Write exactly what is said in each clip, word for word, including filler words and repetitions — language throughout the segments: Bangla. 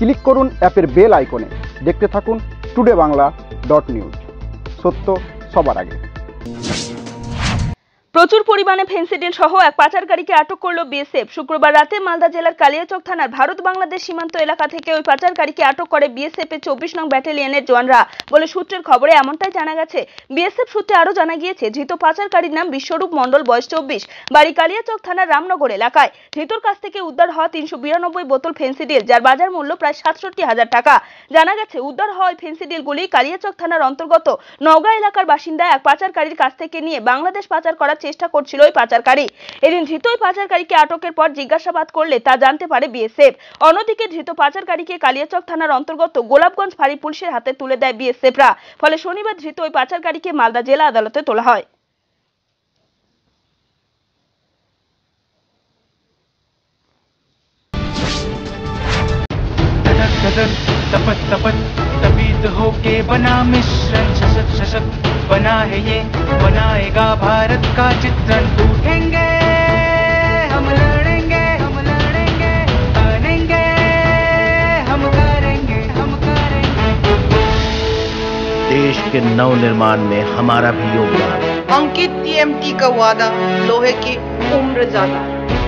ক্লিক করুন অ্যাপের বেল আইকনে। দেখতে থাকুন টুডে বাংলা ডট নিউজ, সত্য সবার আগে। প্রচুর পরিমাণে ফেন্সিডিল সহ এক পাচারকারীকে আটক করলো বিএসএফ। শুক্রবার রাতে মালদা জেলার কালিয়াচক থানার ভারত বাংলাদেশ সীমান্ত এলাকা থেকে ওই পাচারকারীকে আটক করে বিএসএফ এর চব্বিশ নং ব্যাটালিয়নের জওয়ানরা বলে সূত্রের খবরে এমনটাই জানা গেছে। বিএসএফ সূত্রে আরো জানা গিয়েছে, ধৃত পাচারকারীর নাম বিশ্বরূপ মণ্ডল, বয়স চব্বিশ, বাড়ি কালিয়াচক থানার রামনগর এলাকায়। ধৃতর কাছ থেকে উদ্ধার হওয়া তিনশো বিরানব্বই বোতল ফেন্সিডিল, যার বাজার মূল্য প্রায় সাতষট্টি হাজার টাকা। জানা গেছে, উদ্ধার হওয়া ওই ফেন্সিডিলগুলি কালিয়াচক থানার অন্তর্গত নওগাঁ এলাকার বাসিন্দা এক পাচারকারীর কাছ থেকে নিয়ে বাংলাদেশ পাচার করার চেষ্টা করছিল ওই পাচারকারী। এদিন ধৃত ওই পাচারকারীকে আটকের পর জিজ্ঞাসাবাদ করলে তা জানতে পারে বিএসএফ। অন্যদিকে ধৃত পাচারকারীকে কালিয়াচক থানার অন্তর্গত গোলাপগঞ্জ ফাঁড়ি পুলিশের হাতে তুলে দেয় বিএসএফরা। ফলে শনিবার ধৃত ওই পাচারকারীকে মালদা জেলা আদালতে তোলা হয়। तपत तपत तपित होके बना मिश्रण, सशक्त सशक्त बना है ये, बनाएगा भारत का चित्रण। उठेंगे हम, लड़ेंगे हम, लड़ेंगे बनेंगे, हम करेंगे हम करेंगे। देश के नव निर्माण में हमारा भी योगदान। अंकित टीएमटी का वादा, लोहे की उम्र ज्यादा।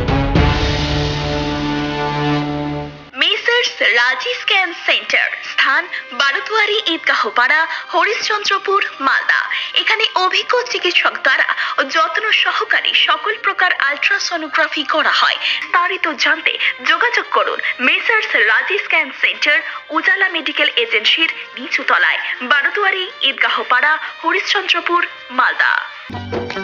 রাজি স্ক্যান সেন্টার, স্থান বারোদুয়ারি ঈদগাহপাড়া, হরিশ্চন্দ্রপুর, মালদা। এখানে অভিজ্ঞ চিকিৎসক দ্বারা ও যত্ন সহকারে সকল প্রকার আলট্রাসোনোগ্রাফি করা হয়। বিস্তারিত জানতে যোগাযোগ করুন মেসার্স রাজি স্ক্যান সেন্টার, উজালা মেডিকেল এজেন্সির নিচুতলায়, বারোদুয়ারি ঈদগাহপাড়া, হরিশ্চন্দ্রপুর, মালদা।